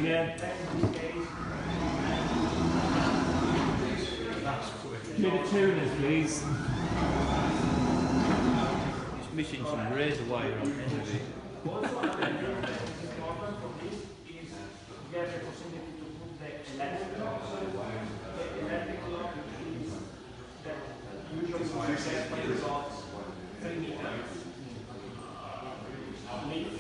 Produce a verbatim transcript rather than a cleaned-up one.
again. That's quick. Give me the tuners, please. It's missing some razor wire on the end of it. Also, another important for this is we have the possibility to put the electric lock. The electric lock is that usually we set by the locks three meters.